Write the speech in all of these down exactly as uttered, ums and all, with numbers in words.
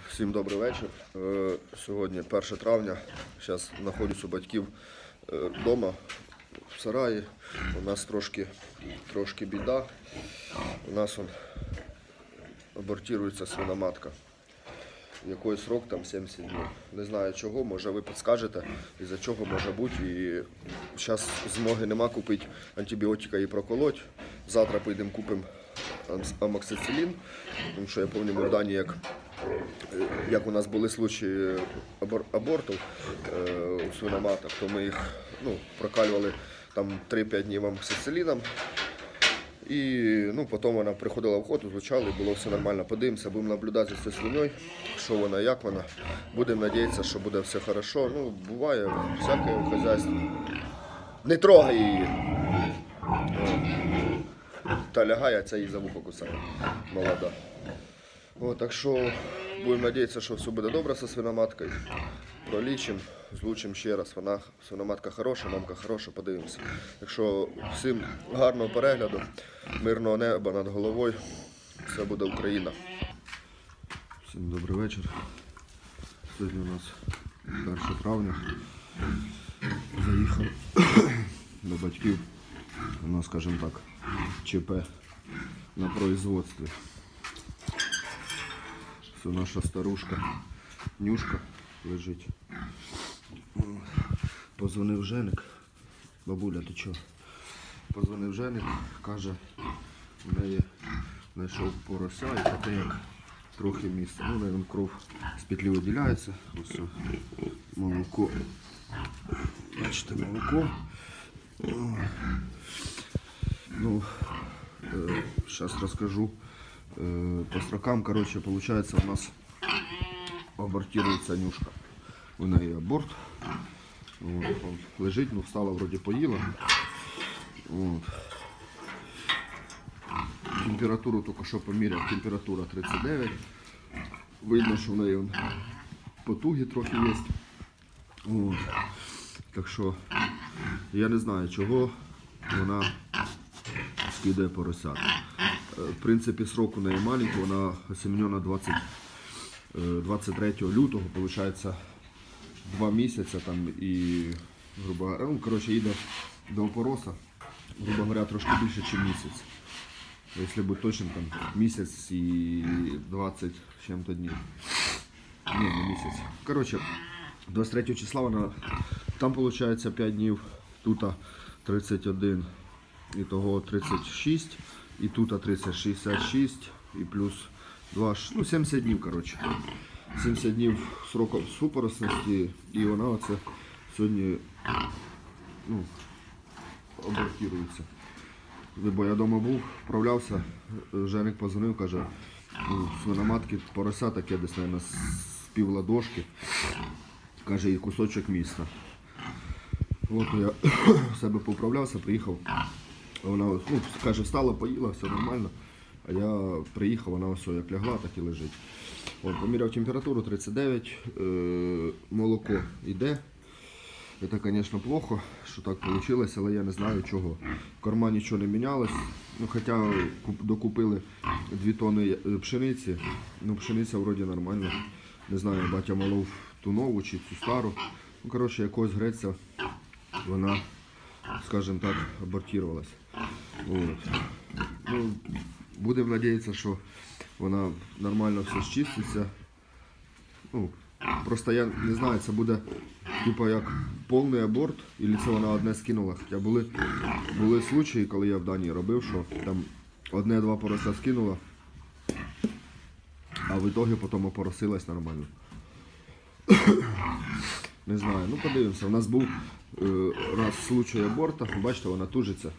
Всім добрий вечір. Сьогодні перше травня. Зараз знаходжусь у батьків вдома в сараї. У нас трошки, трошки біда. У нас он абортується свиноматка. Який срок там сімдесят днів. Не знаю чого, може ви підскажете, із-за чого може бути. І зараз змоги нема купити антибіотика і проколоть. Завтра підемо купимо амоксицилін, тому що я пам'ятаю в Данії, як, як у нас були случаї абор, абортів е, у свиноматок, то ми їх ну, прокалювали там три-п'ять днів амоксициліном. І ну, потім вона приходила в ход, звучали, було все нормально. Подивимося, будемо наблюдати за цією свиньою, що вона, як вона. Будемо сподіватися, що буде все добре. Ну, буває, всяке в хазяйстві. Не трогай її. Та лягає, а ця її за вухо кусає. Молода. О, так що будемо сподіватися, що все буде добре зі свиноматкою. Пролічимо, злучимо ще раз. Вона, свиноматка хороша, мамка хороша, подивимося. Так що всім гарного перегляду, мирного неба над головою. Все буде Україна. Всім добрий вечір. Сьогодні у нас перше травня. Заїхав до батьків. У нас, скажімо так, ЧП на производстві. Це наша старушка Нюшка лежить. Позвонив Женик. Бабуля, ти чого? Позвонив Женик, каже, в неї знайшов порося і таке як трохи місця. Ну, навіть кров з петлі виділяється. Ось молоко. Бачите, молоко. Ну, сейчас расскажу. По срокам, короче, получается у нас абортируется Нюшка. У неї аборт. Вот, он лежить, ну встала, вроде поїла. Вот. Температуру только что поміряв, температура тридцять дев'ять. Видно, що в неї он, потуги трохи є. Вот. Так що я не знаю, чого вона скидає поросят. В принципі, срок у неї маленький, вона осінена двадцять третього лютого, виходить, два місяці там і, грубо говоря, ну, коротше, їде до опороса, грубо говоря, трошки більше, ніж місяць. Якщо бути точним, там місяць і двадцять з чим-то днів. Ні, не місяць. Коротше, двадцять третього числа вона, там виходить п'ять днів, тут тридцять один, і того тридцять шість, і тут тридцять шістдесят шість, і плюс два, ну сімдесят днів, коротше. сімдесят днів сроку супоросності, і вона оце сьогодні ну, абортується. Бо я вдома був, вправлявся, Женик позвонив, каже, у свиноматки порося таке десь, мабуть, з пів ладошки, каже, і кусочок міста. От я в себе поуправлявся, приїхав, вона ну, каже, встала, поїла, все нормально, а я приїхав, вона ось як лягла, так і лежить. От, поміряв температуру тридцять дев'ять, е, молоко йде. Це, звісно, плохо, що так вийшло, але я не знаю чого. В кармані нічого не мінялось, ну, хоча докупили дві тонни пшениці, ну пшениця вроді нормальна. Не знаю, батя молов ту нову чи цю стару. Ну, коротше, якогось греця вона, скажімо так, абортувалась. От. Ну, будемо сподіватися, що вона нормально все зчиститься. Ну, просто я не знаю, це буде типу як повний аборт, або це вона одне скинула. Хоча були, були случаї, коли я в Данії робив, що там одне-два порося скинула, а в ітогі потім опоросилась нормально. Не знаю, ну подивимося. У нас був е, раз случай аборта, бачите, вона тужиться.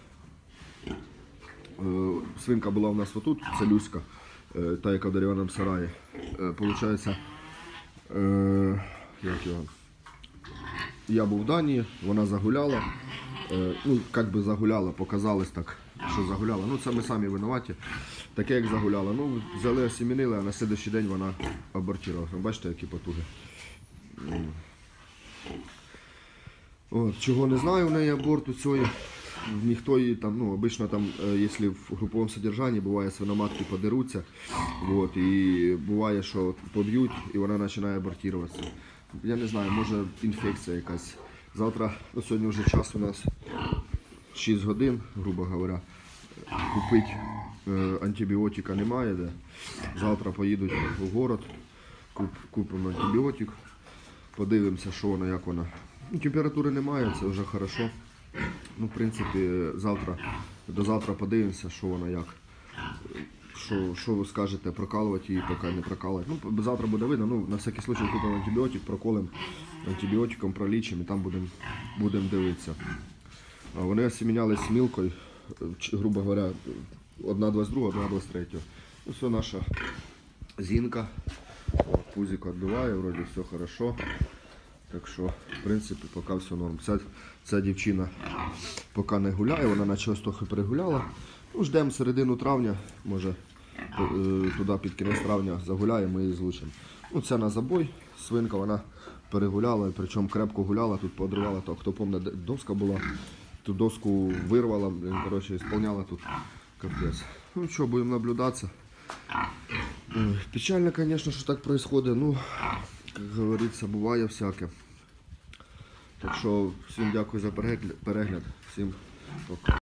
Е, свинка була у нас отут, це Люська, е, та яка в дерев'яному сараї. Е, получається, е, як його? Я був в Данії, вона загуляла, е, ну як би загуляла, показалось так, що загуляла. Ну це ми самі винуваті, таке як загуляла. Ну взяли, осімінили, а на слідчий день вона абортувалася. Бачите, які потуги. От, чого не знаю, у неї аборт у цієї, ніхто її там, ну, обично там, якщо в груповому содержанні, буває, свиноматки подеруться, вот, і буває, що поб'ють, і вона починає абортуватися. Я не знаю, може інфекція якась. Завтра, ну, сьогодні вже час у нас шість годин, грубо говоря, купити е, антибіотика немає де. Завтра поїдуть в город, куп, купимо антибіотик, подивимося, що вона, як вона. Ну, температури немає, це вже хорошо. Ну, в принципі, завтра, до завтра подивимося, що вона як. Що, що ви скажете, прокалувати її, поки не прокалувати. Ну, завтра буде видно, ну, на всякий случай купимо антибіотик, проколимо антибіотиком, пролічимо і там будемо будем дивитися. А вони осімінялись мілкою, грубо говоря, одна двадцять два, одна двадцять три. Ну, все, наша зінка, пузико відбиває, вроді все хорошо. Так що, в принципі, поки все норм. Ця, ця дівчина поки не гуляє, вона наче ось трохи перегуляла. Ну, ждемо середину травня, може туди під кінець травня загуляємо, ми її злучимо. Ну, це на забой, свинка, вона перегуляла, причому крепко гуляла, тут подривала, то, хто пам'ятає, доска була, ту доску вирвала, коротше, ісполняла тут капець. Ну що, будемо наблюдатися. Печально, звісно, що так відбувається, ну, як говориться, буває всяке. Так що, всім дякую за перегляд, всім пока.